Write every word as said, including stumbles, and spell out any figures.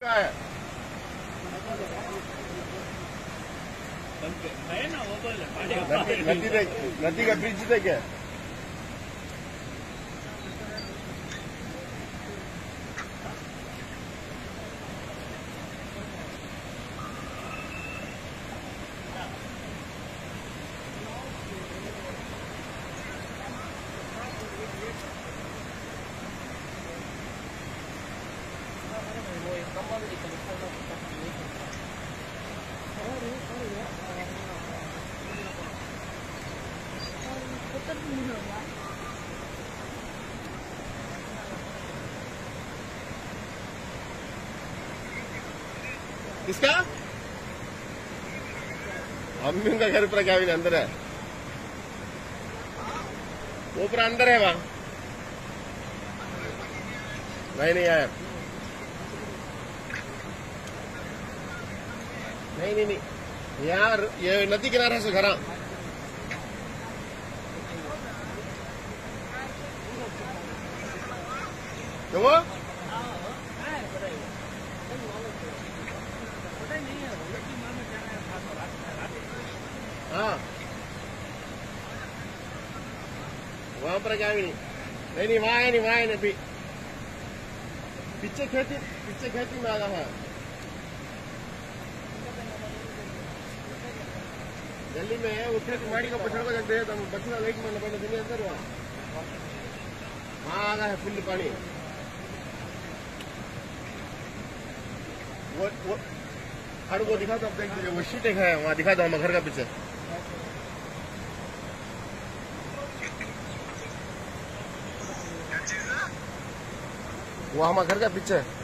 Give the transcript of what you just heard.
है ना वो बोल नदी नदी का ब्रिज है क्या? किसका? अम्मी का घर पर क्या अंदर है? वो पूरा अंदर है वहां। नहीं नहीं आया। नहीं नहीं नहीं यार, ये नदी किनारे से घर। तो वो हाँ वहां पर क्या भी नहीं। नहीं नहीं वहां है नहीं, वहां है नहीं। पीछे खेती पीछे खेती में आगा है। जल्दी में उठे माड़ी का पछड़ को जग दे तो बच्चा लेके मन पड़े दुनिया अंदर वहां वहां आगा है फुल पानी। वो वो हर वो दिखा दो, देख दीजिए वो शीट है वहां, दिखा दो हम घर का पीछे। वो हमारे घर का पीछे